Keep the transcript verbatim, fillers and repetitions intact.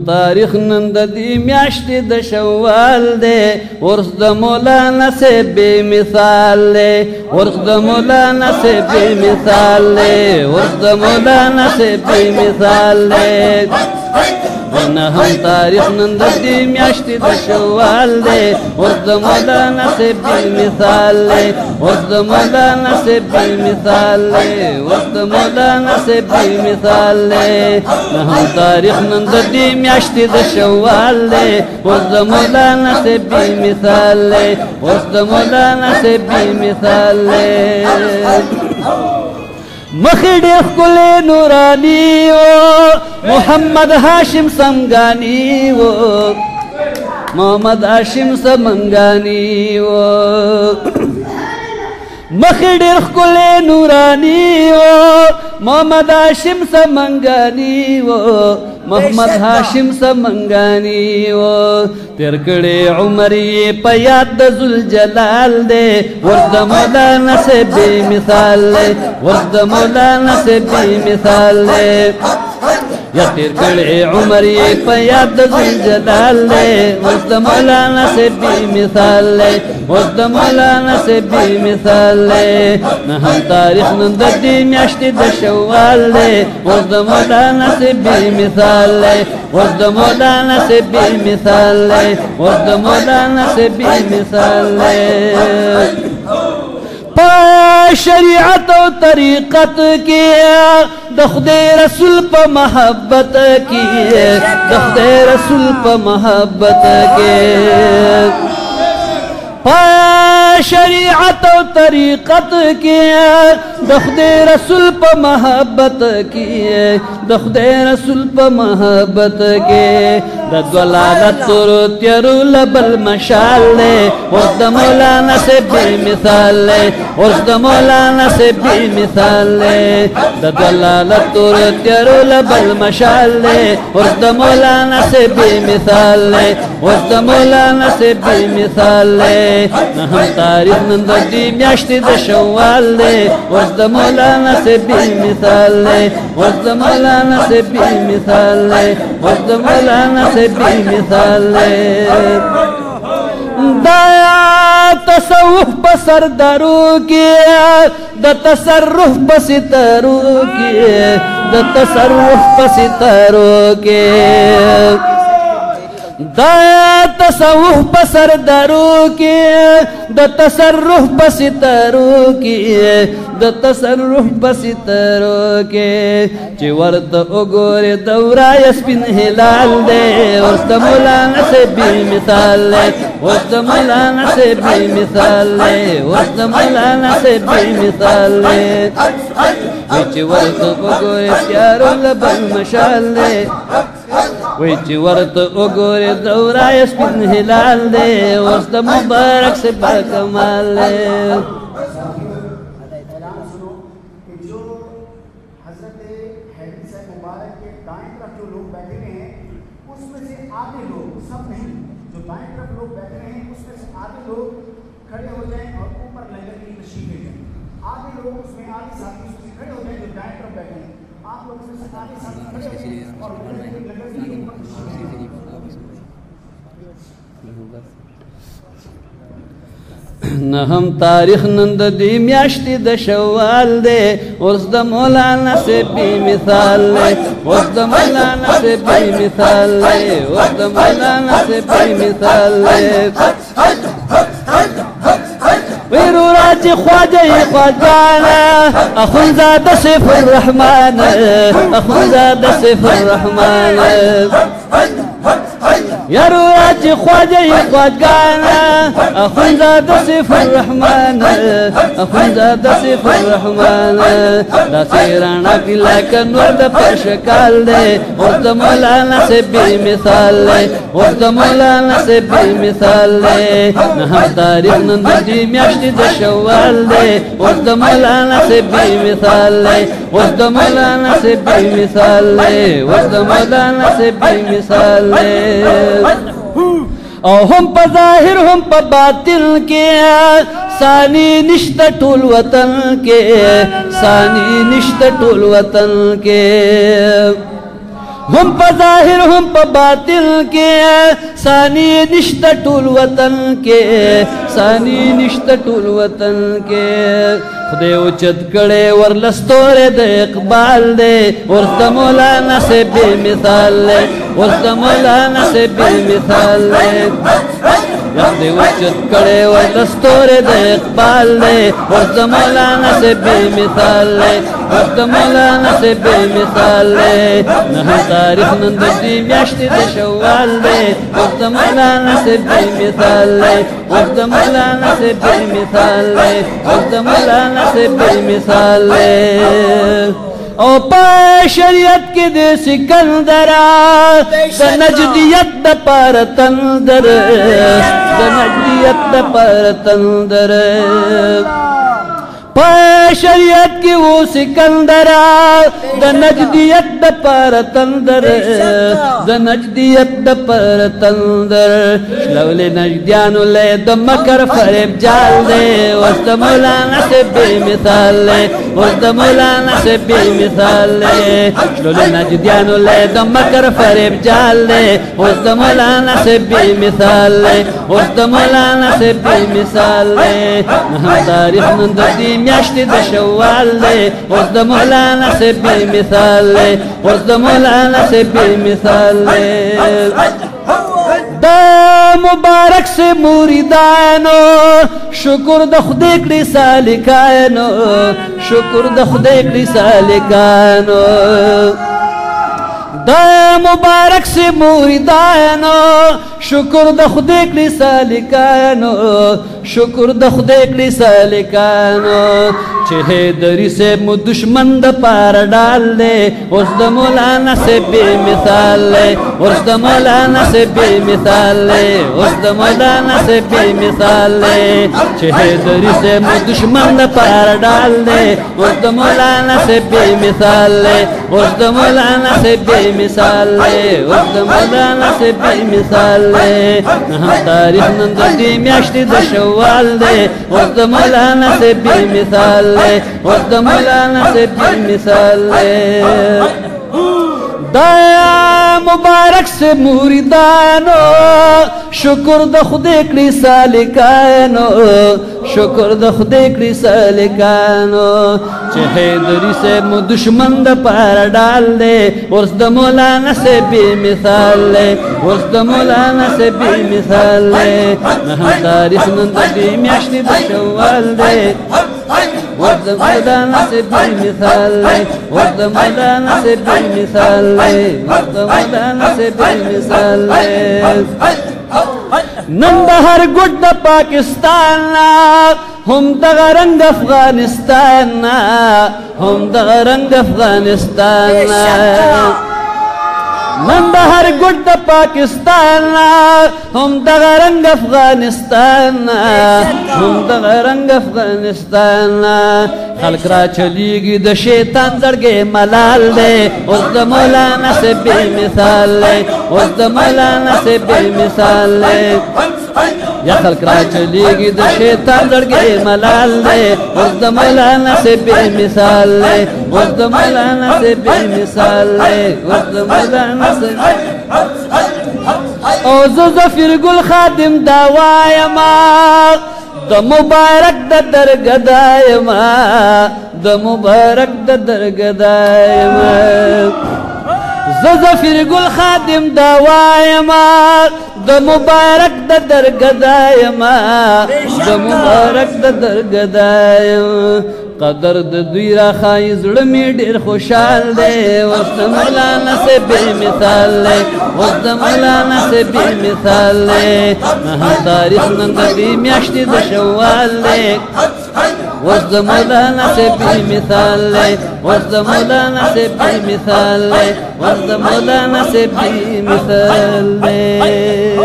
تاریخ نن د دې میاشتې د شوال دی ورس د مولانا صاحب بې مثال دی ورس د مولانا صاحب بې مثال دی ورس د مولانا صاحب بې مثال دی نه هم تاریخ نن د دې میاشتې د شوال دی ورس د مولانا صاحب بې مثال دی ورس د مولانا صاحب بې مثال دی ورس د مولانا صاحب بې مثال دی نه هم تاریخ نن د دې میاشتې د شوال دی ورس د مولانا صاحب بې مثال دی ورس د مولانا صاحب بې مثال دی مخی ډېر ښکلی نوراني و محمد هاشم سمګاني و محمد هاشم سمنګاني و مخی ډېر ښکلی نوراني و محمد هاشم سمنګاني و محمد هاشم سمنګاني و تیر کړی عمر یې په یاد د ذوالجلال دی ورس د مولانا صاحب بې مثال دی ورس د مولانا صاحب بې مثال دی یا تیر کړی عمر یې په یاد د ذوالجلال دی ورس د مولانا صاحب بې مثال دی ورس د مولانا صاحب بې مثال دی نه هم تاریخ نن د دې میاشتې د شوال دی ورس د مولانا صاحب بې مثال دی ورس د مولانا صاحب بې مثال دی ورس د مولانا صاحب بې مثال دی پا شریعت و طریقت کی د خدای رسول په محبت کی د خدای رسول په محبت کی پا شریعت و طریقت کی د خدای رسول په محبت کی د خدای رسول په محبت کی د ضلالت تور تیرو لبل مشال دی ورس د مولانا صاحب بې مثال دی ورس د مولانا صاحب بې مثال دی د ضلالت تور تیرو لبل مشال دی ورس د مولانا صاحب بې مثال دی ورس د مولانا صاحب بې مثال دی نه هم تاریخ نن د دې میاشتې د شوال دی ورس د مولانا صاحب بې مثال دی ورس د مولانا صاحب بې مثال دی ورس د مولانا صاحب بې مثال دی دا تصوف په سردارو کې د تصرف په ستارو کې د تصرف په ستارو کې دا تصوف په سردارو کې د تصرف په ستارو کې د تصرف په ستارو کې چې ورته وګورې دوره یې سپین هلال دی ورس د مولانا صاحب بې مثال دی ورس د مولانا صاحب بې مثال دی ورس د مولانا صاحب بې مثال دی وی چې ورته وګورې تیارو لبل مشال دی وی چې ورته وګورې دوره یې سپین هلال دی ورس د مبارک صاحب با کمال دی खड़े हो जाएं और ऊपर लंगर की तशरीफ ले जाएं आधे लोग उसमें आधे साथी उसमें खड़े हो जाएं जो दाएं तरफ बैठे हैं आप लोग उसमें से आधे साथी खड़े हो जाएं और लंगर की ऊपर نه هم تاریخ نن د دې میاشتې د شوال دی ورس د مولانا صاحب بې مثال دی ورس د مولانا صاحب بې مثال دی ورس د مولانا صاحب بې مثال دی ویرو راځي خواجه یې خواجانه اخونزاده سیف الرحمن اخونزاده سیف الرحمن یارو راځي خواجه یې خواجانه اخونزاده سیف الرحمن اخونزاده سیف الرحمن داسې رڼا کې لکه نور د پرشکال دی ورس د مولانا صاحب بې مثال دی ورس د مولانا صاحب بې مثال دی نه هم تاریخ نن د دې میاشتې د شوال دی ورس د مولانا صاحب بې مثال دی ورس د مولانا صاحب بې مثال دی ورس د مولانا صاحب بې مثال دی او هم په ظاهر هم په باطن کې ثاني نشته ټول وطن کې ثاني نشته ټول وطن کې هم په ظاهر هم په باطن کې ثاني نشته ټول وطن کې ثاني نشته ټول وطن کې خدای اوچت کړي ورلستوره د اقبال دی ورته مولانا سے بے مثال دی ورته مولانا سے بے مثال دی خدای اوچت کړي ورلستوره د اقبال دی ورته مولانا سے بے مثال دی ورته مولانا سے بے مثال دی نه تاریخ نن د دې میاشتې د شوال دی ورته مولانا سے بے مثال دی ورته مولانا سے بے مثال دی ورته مولانا سے بے مثال او پا شریعت کی دے سکندرہ دا نجدیت دا پار تندر دا نجدیت دا پار تندر پا شریعت کی وہ سکندرہ دا نجدیت دا پار تندر دا نجدیت دا پار تندر شلول نجدیانو لے دا مکر فریب جال دے وست مولانا سے بے مثال لے وست مولانا سے بے مثال لے شلول نجدیانو لے دا مکر فریب جال دے وست مولانا سے بے مثال لے وست مولانا سے بے مثال لے نہم تاریخ نندردی میاشتی دا شوال دے اوز دا مولانا سے بے مثال دے اوز دا مولانا سے بے مثال دے دا مبارک سے موریدانو شکر دا خدای کړي سالکانو شکر دا خدای کړي سالکانو دا مبارک سے موریدانو شکر دا خدای کړي سالکانو شکر د خدای کړي سالکانو چې دری سے مو دشمن د پار ډال دے اوس د مولانا سے بے مثال دے اوس د مولانا سے بے مثال دے اوس د مولانا سے بے مثال دے چې دری سے مو دشمن د پار ډال دے اوس د مولانا سے بے مثال دے اوس د مولانا سے بے مثال دے اوس د مولانا سے بے مثال دے هم تاریخ نن د دې میاشتې د شوال دے اوس د مولانا سے بے مثال دے اوس د مولانا سے بے مثال دے دا مبارک سے موریدانو شکر د خدای کړي سالکانو شکر د خدای کړي سالکانو چې حیدری سے مو دشمن د پار ډال دے اوس د مولانا سے بے مثال دے اوس د مولانا سے بے مثال دے نه تاریخ نن د دې میاشتې د شوال دے اوس د مولانا سے بے مثال دے اوس د مولانا سے بے مثال دے اوس د مولانا سے بے مثال دے نن بهر ګډ د پاکستان هم دغه رنگ افغانستان هم دغه رنگ افغانستان نن بهر ګډ د پاکستان هم دغه رنگ افغانستان هم دغه رنگ افغانستان خلق را چلیږي د شیطان زړګي ملال دے اوس د مولانا سے بے مثال دے اوس د مولانا سے بے مثال دے یا خلق را چلیږي د شیطان زړګي ملال دے اوس د مولانا سے بے مثال دے اوس د مولانا سے بے مثال دے اوس د مولانا سے او زو ظفر گل خادم دا وایما د مبارک د درگدایما د مبارک د درگدایما زو ظفر گل خادم دا وایما د مبارک د درگدایما د مبارک د درگدایما قدر د دوی را خای زړه می ډیر خوشحال دی اوس د مولانا سے بے مثال دی اوس د مولانا سے بے مثال دی نه تاریخ نن د دې میاشتې د شوال دی اوس د مولانا سے بے مثال دی اوس د مولانا سے بے مثال دی اوس د مولانا سے بے مثال دی